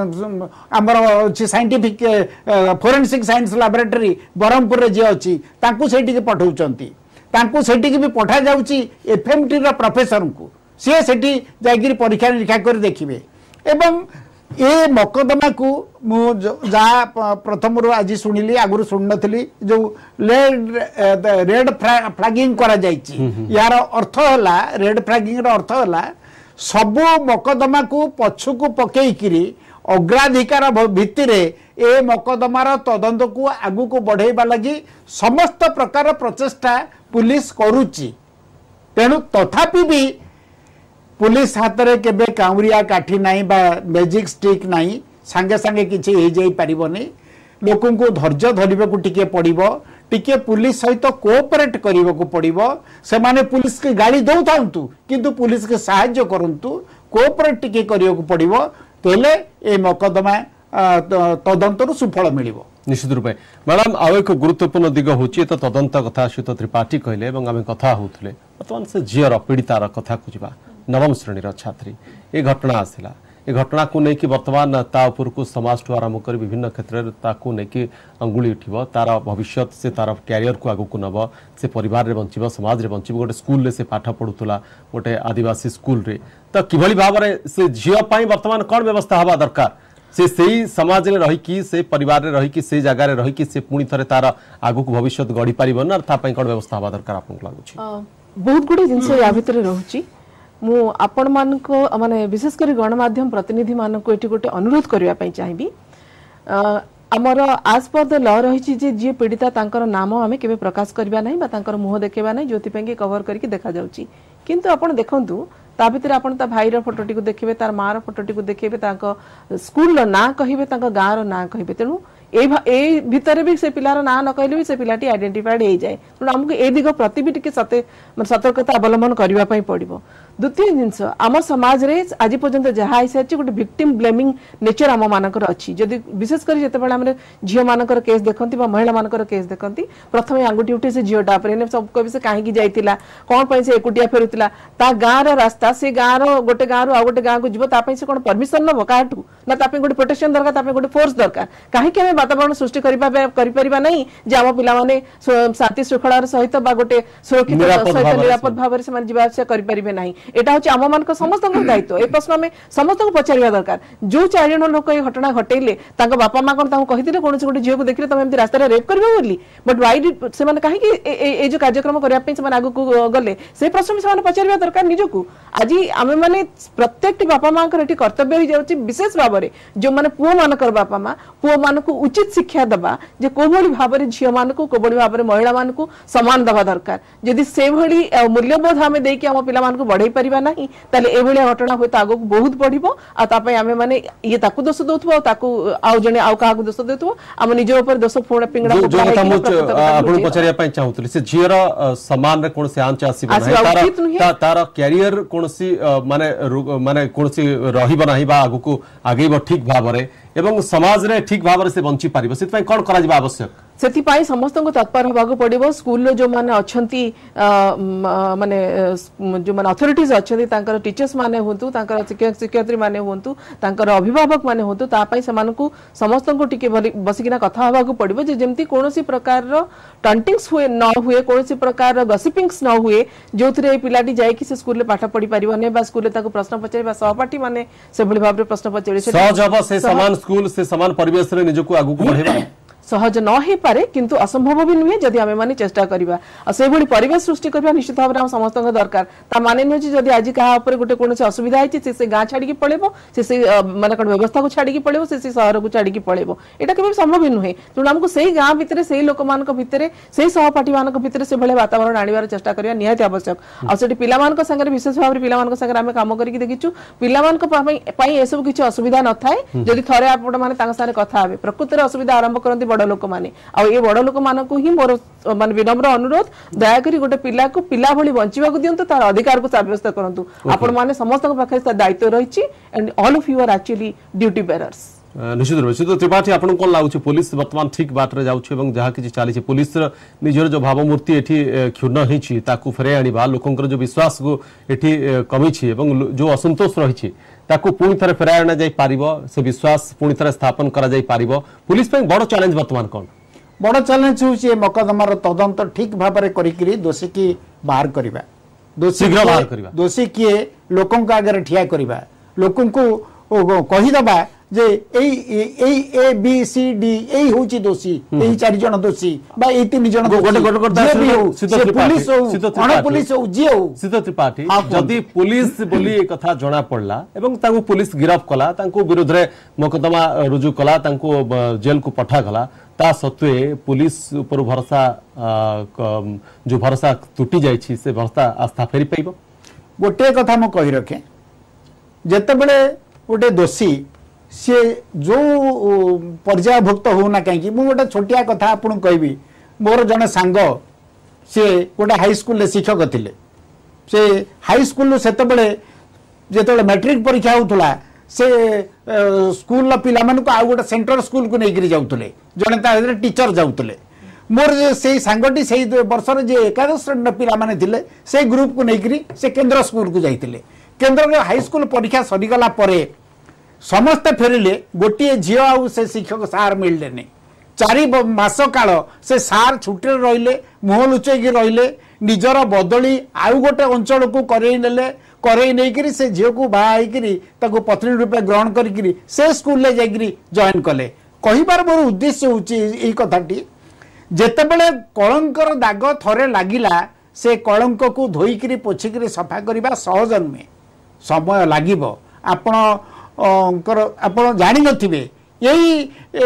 आमर अच्छी scientific forensic science laboratory Brahmapur जे अच्छी तांकू सेठी पठाउछंती तांकू सेठी भी पठा जाउची एफएमटी रा प्रोफेसर को सी सेठी जागिरी परीक्षा निरीक्षा कर देखिबे एवं ए मकदमा को मु जा प्रथम रो आज सुनिली आगुरु सुन नथली जो रेड रेड फ्लैगिंग करा जाईची यार अर्थ होला रेड फ्लैगिंग रो अर्थ होला सबु मकदमा को पछु को पकईकरी अग्राधिकार भित्तिर ए मकदमार तदंत को आगु को बढ़ेबा लगी समस्त प्रकार प्रचेष्टा पुलिस करुची तेणु तथापि भी पुलिस हाथ में केबे काउरिया काठी नहीं बा मैजिक स्टिक नहीं सांगे सांगे किछि हो जाई परिबनी लोकन को धैर्य धरिबा को टिके पड़िबो टिके पुलिस सहित कोऑपरेट करने को पड़िबो से माने पुलिस के गाड़ी दौ थांतु किंतु पुलिस के सहाय्य करंतु कोऑपरेट टिके करने को पड़िबो तेले ए मकदमा तदंतर सुफल मिलिबो निश्चित रूपे मैडम आउ एक गुरुत्वपूर्ण दिग होची तो तदंत कथा श्रीत त्रिपाठी कहले एवं आम कथा होतले वर्तमान से झीर पीड़ितार कथा खुजबा नवम श्रेणी छात्री ये घटना आसला ए घटना को लेकिन वर्तमान ता उपर को समाज ठू आरंभ कर विभिन्न क्षेत्र में लेकिन अंगुली उठब तार भविष्य से तार क्यारियर को आगू को नब से परिवार रे बंचिब समाज रे बंचिब गोटे स्कूल रे से पाठ पढ़ुला गोटे आदिवासी स्कूल रे तो किभली भाव में से झील पाई वर्तमान कौन व्यवस्था हवा दरकार से सही समाज रे रही से परिवार रे रही से जगार रही से पुणी थे तार आगू को भविष्य गढ़ी पार ना कौन व्यवस्था हवा दरकार आपको लगुच बहुत गुड़े जिन या भितर रोची मु आपण मान को माने विशेषकर गणमाध्यम प्रतिनिधि मान को एटी गोटे अनुरोध करने चाहिए आमर आज पर द लॉ रही जे जी पीड़िता तांकर नाम आम के प्रकाश करवा ना बा मुह देखा ना जो कवर करके देखा जाउची किंतु आपण देखंतु ता भितर आपण ता भाईर फोटोटी को देखिबे तार मार फोटोटी को देखिबे तांको स्कूल ना कहिबे तांको गाँव ना कहिबे तेणु ए भितर भी से पिलार ना न कहले भी से पिलाटी आइडेंटिफाइड हो जाए तेणु आमको ए दिग प्रति भी टिके सते सतर्कता अवलंबन करबा पई पड़िबो द्वितीय जिनस आम समाज रे आज पर्यंत जहाँ आई सारी गोटे विक्टिम ब्लेमिंग नेचर आम मानकर अच्छी जदि विशेषकर जिते आम झील मानकर केस देखती महिला मानकर केस देखती प्रथम आंगुठी उठे से झीलटा सब कह से कहीं जाइला कौन पर से एकुटिया फेरुला ता गाँव रास्ता से गाँव गोटे गाँव आउ गोटे गाँव को जीव ताप से कौन परमिशन नब काठू ना ताप गोटे प्रोटेक्शन दरकार गोटे फोर्स दरकार कहीं वातावरण सृष्टि करिपा नहीं जे आम पिलाने शांति श्रृंखलार सहित गोटे सुरक्षित सहित निरापद भाव से जीवासा करें ना एटा हूँ आम मान समस्त दायित्व ए प्रश्न आम समस्त को पचार दरकार जो चार जन लोक ये घटना घटेले बापा माँ कौन कहते कौन गोटे झील को देखिए तुम रास्ता रेप कर बोली बट वाई से कहीं जो कार्यक्रम करने आगे गले से प्रश्न से पचार दरकार निजक आज आम मैंने प्रत्येक बापा माँ कर्तव्य हो जाए विशेष भाव में जो मैंने पुओ मानकर बापा माँ पुओ मान को उचित शिक्षा दबा जे कोभली भाव में झील मान को कोभली भाव में महिला मान को समान दबा दरकार जदि से भली मूल्यबोध आम देकी आम पिला मान को बढ़ाई परिबा नाही ताले एभलिया घटना होय त आगो बहुत बढ़िबो आ तापय आमे माने ये ताकू दोष दोथबो ताकू आउ जने आउ काहा दोष देथबो हम निज ऊपर दोष फोड़ पिंगड़ा जो जो कथा मु आपण पचरिया पई चाहूतली से जीर समान रे कोन से आंच आसीबो नाही तार तार कैरियर कोन सी माने माने कोन सी रहिबो नाही बा आगु को आगेबो ठीक भाव रे एवं समाज रे ठीक भाव रे से बंची पारिबो सित पई कोन करा जिबा आवश्यक सेति पाई समस्त को तत्पर होबाको पड़िबो स्कूल जो माने अछंती माने जो माने अथॉरिटीज अछंती तांकर टीचर्स माने होंतु तांकर शिक्षक शिक्षयित्री माने होंतु तांकर अभिभावक माने होंतु ता पाई समान को समस्त को टिके बसिकिना कथा होबाको पड़िबो जे जेमती कोनोसी प्रकार रो टंटिंग्स हुए न हुए कोनोसी प्रकार रो गसिपिंग्स न हुए जोथरे ए पिलाटी जाय कि से स्कूल ले पाठ पढ़ी परिबो ने बा स्कूल ले ताको प्रश्न पचारे बा सहपाठी माने से बळी भाबरे प्रश्न पचारे से सहज हबो से समान स्कूल से समान परिवेश रे निजको आगु को बढ़ेबा सहज न हे पारे किंतु असंभव भी नुहे जदि आमे माने चेष्टा करिबा आ से भली परिवेश सृष्टि करबा निश्चित भाव हम समस्त को दरकार ता माने न जे जदि आज कहा ऊपर गोटे कोन से असुविधा आइछि से से गां छाडी के पळेबो से से माने कोन व्यवस्था को छाडी के पळेबो से से शहर को छाडी के पळेबो एटा केबे संभव ही नुहे तो हमको सेही गां भितरे सेही लोक मान को भितरे सेही सहपाठी मान को भितरे से भले वातावरण आनिबार चेष्टा करिया निहाती आवश्यक आ सेठी पिला मान को संगे विशेष भाव रे पिला मान को संगे आमे काम करि के देखिछु पिला मान को पई ए सब किछ असुविधा न थाए जदि थरे आपण माने तांग सारे कथा आबे प्रकृति रे असुविधा आरंभ करंती बड़ लोक माने आ ये बड़ लोक मान को ही मोर मान विनम्र अनुरोध दया करी गोटे पिला को पिला भली बंचिबा को दियंतु तार अधिकार को साब्यस्त करंतु आपण माने समस्त को पाखे दायित्व रहिछि and all of you are actually duty bearers निश्चित रूप से तो त्रिपाठी आपन कोन लागु पुलिस वर्तमान ठीक बाट रे जाउछ एवं जहा कि चाली छै पुलिस निजर जो भावमूर्ति एठी क्षुण्ण हिछि ताकू फेरे आनिबा लोकंकर जो विश्वास को एठी कमी छी एवं जो असंतोष रहिछि ताकू पुणी थरे फेराय आना जाई पारिबो से विश्वास पुणी थरे स्थापन करा जाई पारिबो पुलिस पे बड़ चैलेंज वर्तमान कोन बड़ चैलेंज होछि मकदमार तदंत ठीक भाव रे करिकरी दोषी की बाहर करबा दोषी शीघ्र बाहर करबा दोषी किए लोकन का आगे ठिया करबा लोकन को कहि दबा जे एई एई ए बी सी डी एई होची दोषी एई चार जण दोषी बा एई तीन जण गोटे गोटे करता से पुलिस हो अण पुलिस हो जे हो सीत त्रिपाठी जदी पुलिस बोली ए कथा जणा पड़ला एवं तांको पुलिस गिरफ कला तांको विरोध रे मुकदमा रुजु कला तांको जेल को पठा गला ता सत्वे पुलिस ऊपर भरोसा जो भरोसा टूटी जाई छी से भरोसा आस्था फेरी पाइबो गोटे कथा म कहि रखे जते बेले गोटे दोषी सी जो पर्यायभुक्त होना कहीं मुझे गोटे छोटिया कथा आपन कहबी मोर जने सांग सी गोटे हाई स्कूल शिक्षक थिले से हाई स्कूल से जो मैट्रिक परीक्षा होता से स्कूल पिला को आउ गोटे सेंट्रल स्कूल को लेकर जाऊे जड़े टीचर जाऊे मोर से सांगटी से वर्ष जे एकादश श्रेणी पिला माने थिले से ग्रुप को लेकर से केंद्र स्कूल को जाइए केंद्र हाई स्कूल परीक्षा सरीगला समस्ते फेरिले गोटे झील आउ से शिक्षक सार मिलने चारि मास काल से सार छुट्टी रहिले मुह लुचेकी रहिले निजर बदली आउ गोटे अंचल को करई नेले करई नहीं से झील को बाहर पत्नी रूपे ग्रहण करी से स्कूल ले जाकरी जॉइन कले कहिबार मोर उद्देश्य होची कथाटी जेतेबेले कलंकर दाग थरे लागिला से कलंक को धोईकरी पोछिकरी सफा करबा सहज नुहे समय लागिबो आपण आप जानी नथिबे यही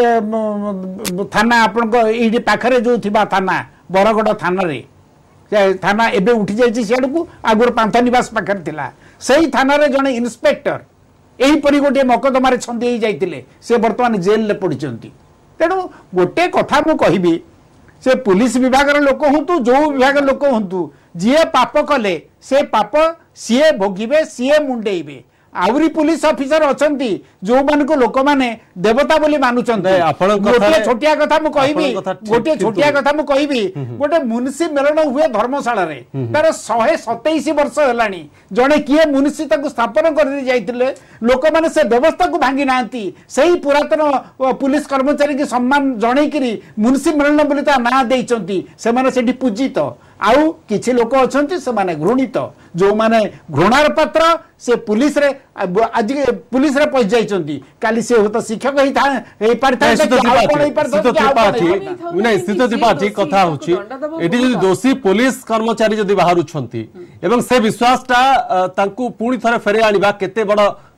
थाना आपण ये पाखरे जो थिबा थाना बरगड़ थाना रे थाना एबे उठी जाइछि सियाड को आगुर पांथा निवास पाखरे थिला सही थाना रे जने इंस्पेक्टर एही परि गोटे मकदमारे छंदी जाइतिले से वर्तमान जेल ले पड़िचंती तेणु गोटे कथा मु कहिबी से पुलिस विभाग रे लोक हुंतु जो विभाग लोक हुंतु जिए पाप कले से पाप सीए भोगिबे सीए मुंडेइबे आउरी पुलिस ऑफिसर अछंती जो मान को लोक माने देवता बोली मानुचंती गोटे छोटिया कथा मु कहबी गोटे छोटिया कथा मु कहबी गोटे मुनिसी मेलन हुए धर्मशाला रे तार एक सौ सत्ताईस वर्ष हेलानी जणे किए मुनिसी ताको स्थापन कर दी जाइतिले लोक माने से व्यवस्था को भांगी नांती सही पुरातन पुलिस कर्मचारी के सम्मान जणे करी मुनिसी मेलन बोली ता ना देइचंती से माने सेठी पूजित आउ किछि लोक अछंती से माने घृणित जो माने घृणार पात्र से पुलिस रे आज पुलिस रे पहुंच जाइचंती काली से होता शिक्षक ही था हे पारता आ कोन ही पारता नहीं स्थित त्रिपाठी कथा होची एटी जदी दोषी पुलिस कर्मचारी जदी बाहर उछंती एवं से विश्वासटा तांकू पुणी थरे फेरे आनिबा केते बड़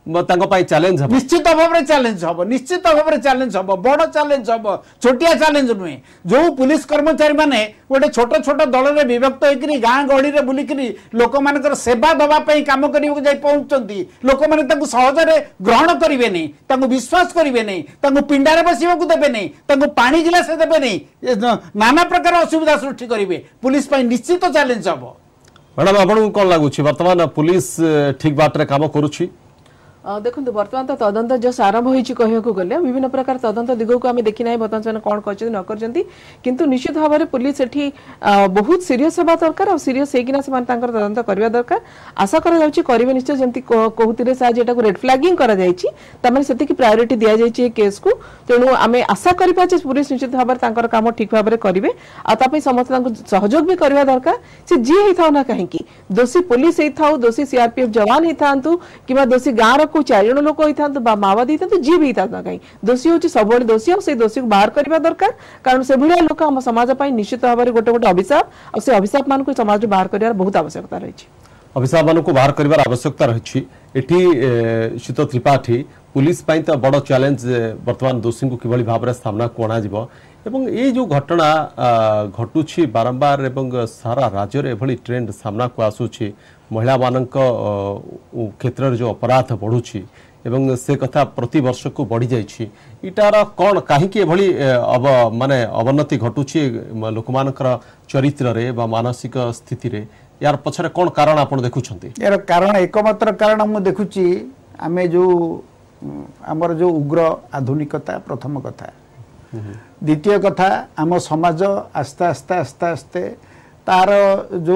चैलेंज हम निश्चित भाव में चैलेंज हम निश्चित भाव में चैलेंज हम बड़ चैलेंज हम छोटिया चैलेंज नुहे जो पुलिस कर्मचारी माने गोटे छोट छोट दल में विभक्त होकर गाँ गहली में बुलिक लोक मान सेवा दवाई कम करने पहुंचती लोक मैंने सहजरे ग्रहण करेंगे नहीं विश्वास करेंगे नहीं पिंडारे बसवा देवे नहीं पानी गिलास देवे नहीं नाना प्रकार असुविधा सृष्टि करेंगे पुलिस निश्चित चैलेंज हम। मैडम आपको कौन लगुच बर्तमान पुलिस ठीक बाटर काम करुच्ची देखो बर्तमान तो तदंत जस्ट आरंभ हो गले विभिन्न प्रकार तदंत दिग को आम देखी ना बर्तमान कौन कर न कर निश्चित भाव में पुलिस एठी बहुत सीरीयस होगा दरकार और सीरीयस होकिना तदंत करवा दरकार आशा करेंगे निश्चय जमी कहते साहब रेड फ्लैगिंग कर प्रायोरिटी दि जाए केस को तेणु आम आशा करा पुलिस निश्चित भाव में कम ठीक भाव में करेंगे आताप समस्त सहयोग भी करवा दरकार से जी होता ना कहीं दोषी पुलिस होता दोषी सीआरपीएफ जवान होता कि दोषी गाँव को चार जन लोक होता माओवादी होता जी भी होता कहीं दोषी हूँ सब दोषी और से दोषी को बाहर करवा दरकार कारण से भाया लोक आम समाज निश्चित भाव में गोटे गोटे अभिशाप और से अभिशाप मान समाज बाहर कर बहुत आवश्यकता रही अभिशाप मान बाहर कर आवश्यकता रही एटी शीत त्रिपाठी पुलिस तो बड़ चैलेंज बर्तमान दोषी को किभली भाव में सामना को अणाजिबो एवं ये जो घटना घटुछि बारंबार एवं सारा राज्य रे एभली ट्रेंड सामना को आसुछि महिला मानक क्षेत्र में जो अपराध बढ़ुछि एवं से कथा प्रति वर्ष को बढ़ी जाइछि इटार कौन कहीं एभली अब माने अवनति घटुछि लोकमानकर चरित्र रे बा मानसिक स्थिति रे यार पछरे कौन कारण आपण देखुछंती यार कारण एकमात्र कारण मु देखुछि आमे जो आमर जो उग्र आधुनिकता प्रथम कथा द्वितीय कथा आम समाज आस्ते आस्ते आस्ते आस्ते तार जो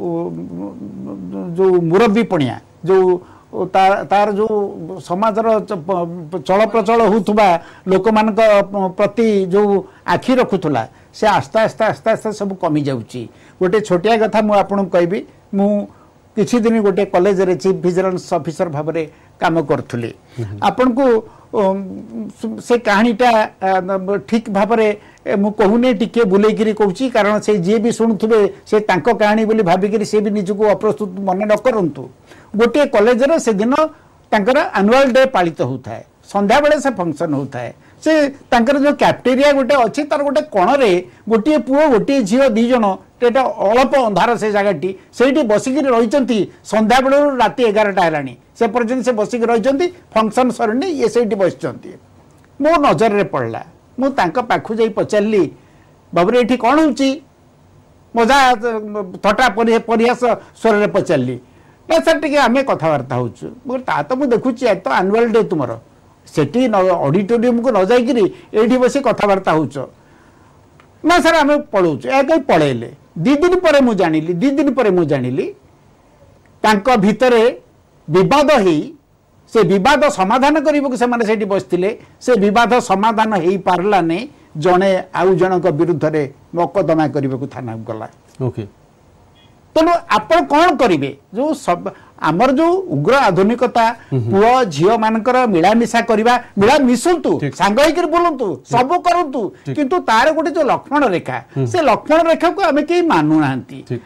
जो मुरब्बी पणिया जो तार, तार जो समाज चल प्रचल होउथुबा लोक मान प्रति जो आखि रखुला से आस्ते आस्ते आस्ते आस्ते सब कमी जाउची गोटे छोटिया कथा मु आपन कहबी मु किछि दिन गोटे कॉलेज रे चीफ विजिलेंस ऑफिसर भाव में काम करुली आपन को से कहानीटा ठीक भाव में मु कहूनी टिके बुलेकिरी कहूँ कारण से जी भी शुणुवे से तांको कहानी बोली भाविकी से भी निजको अप्रस्तुत मन न करंतु गोटे कॉलेज रे से दिन तांकर एनुअल डे पालित होता है संध्या बेले से फंक्शन होता है से तांकर जो कैफेटेरिया गोटे अच्छी तार गोटे कण रे गोटे पुओ गोटे झील दी जन एटा अल्प अंधार से जगहटी से बसिक रही संध्या बेलू राति एगारटा है से पर्यटन से बसिक रही फंक्शन सरनी ये से बस मो नजर रे पड़ला मु पाखु जा पचारि बाबू ये कौन हो मजा थटा परिहास स्वर में पचारि ना सर टे आम कथबार्ता हो तो मुझे देखुची तो आनुआल डे तुम सेठी ऑडिटोरियम को न जाइए बस कथबार्ता हो ना सर आम पढ़ाऊ कहीं पढ़ेले दी दिन पर मु जानिली दी दिन पर मु जानिली तांको भितरे विवाद ही से विवाद समाधान करने से माने सेठी बसथिले से विवाद समाधान हो पारला ने जड़े आउ जनक विरुद्ध रे मकदमा करने को थाना गला ओके तेणु आप कौन करेंगे जो सब आमर जो उग्र आधुनिकता पुओ झील मानकर मिलामिशा करवा मिला मिशंतु सांग होकर बोलतु सब करतु किंतु तार गोटे जो लक्ष्मण रेखा से लक्ष्मण रेखा को आम कहीं मानु ना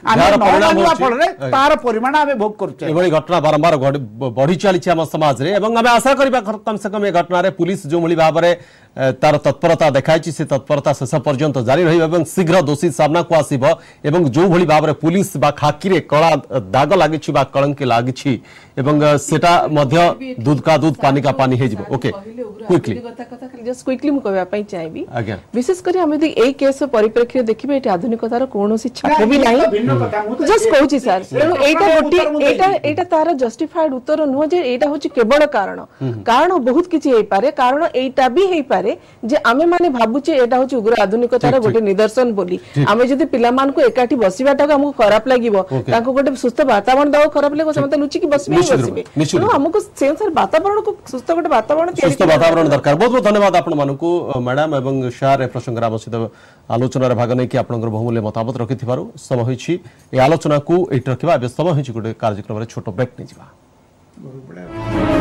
फल तार परिमाण आम भोग कर घटना बारंबार बढ़ी चली आम समाज रे एवं आम आशा करबा कम से कम ए घटना रे पुलिस जो भली भाव में तार तत्परता देखाई से तत्परता शेष पर्यंत जारी रही शीघ्र दोषी सामना को आसीबो एवं जो भली भाव में पुलिस बा खाकी रे कला दाग लागिछि बा कलंक लागिछि एवं सेटा मध्य दूध का दूध पानी का पानी हे जिवो ओके क्विकली जस्ट क्विकली मु कहबा पई चाहेबी विशेष करी हम यदि ए केस परिप्रेक्षी देखिबे एटा आधुनिकतार कोनोसी छाप भी नाही जस्ट कहूची सर एटा गोटी एटा एटा तार जस्टिफाइड उत्तर नुह जे एटा होची केवल कारण कारण बहुत किछि हेई पारे कारण एटा भी हेई पारे जे आमे माने भाबुचे एटा होची उग्र आधुनिकतार गोटे निदर्शन बोली आमे जदि पिला मान को एकाठी बसिबाटा हमको खराब लागिवो ताको गोटे सुस्थ वातावरण दाओ खराब लागो समते लुचि की बसबे बसबे तो हमको सेंसर वातावरण को सुस्थ गोटे वातावरण सुस्थ वातावरण दरकार बहुत बहुत धन्यवाद आपण मानकू मैडम एवं शार ए प्रसंग राम सहित आलोचना रे भाग नै कि आपनकर बहुमूल्य मतामत रखिथिबारु समय होइछि ए आलोचना को एट रखिबा समय होइछि गोटे कार्यक्रम रे छोटो ब्रेक नै जिबा।